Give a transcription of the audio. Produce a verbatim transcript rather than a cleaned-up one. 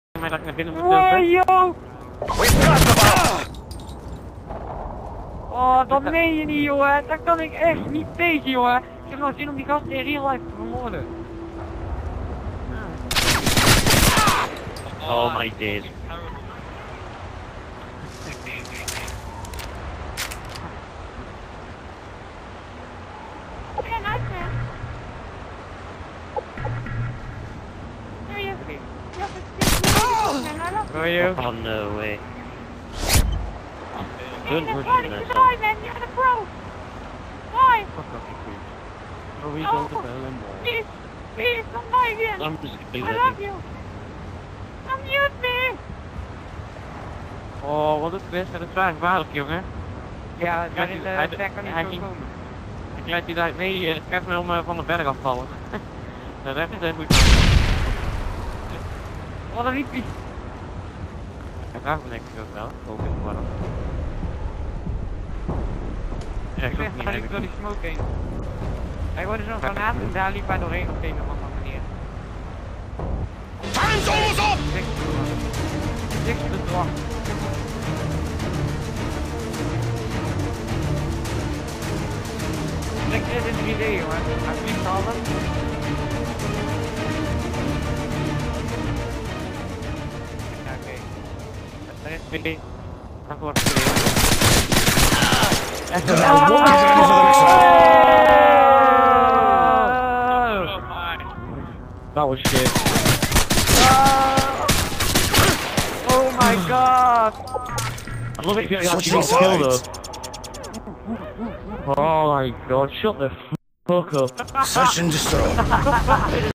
mij dat ik naar binnen moet lopen. Wow, yo! Oh, dat meen je niet, jongen. Dat kan ik echt niet tegen, jongen. Ik heb nog zin om die gasten in real life te vermoorden. Oh my days. Where are you? Oh no way. Don't Don't push push him, him, man. Die, man. You're the pro. Why? Fuck off, you creep. Oh, we Oh, go to Berlin Wall. Please, please, don't die again. I'm just I completely love you. Unmute me. Oh, wat is best met het zwaar gevaarlijk, jongen. Ja, daar is Hij- de sterker niet hij zo ging- komen. Ik laat die daar mee, het gaat me om uh, van de berg afvallen. Dat is echt een goed. Wat een riepie. Hij vraagt me denk ik ook wel. Ook in het warm. Ja, ik Ik ook zeg, niet ga ik door eigenlijk. die smoke heen. Hij wordt zo'n granaat en daar liep hij doorheen op een of andere manier. Hands up! Niks te doen. Niks te doen. Trek dit in drie D, jongen. Hij vliegt alles. Ja, oké. Er is twee. Dat wordt twee. Now what is ready for the next round? That was shit. Oh my god! I love it if you actually Switching got killed sides. though. Oh my god, shut the fuck up. Search and destroy.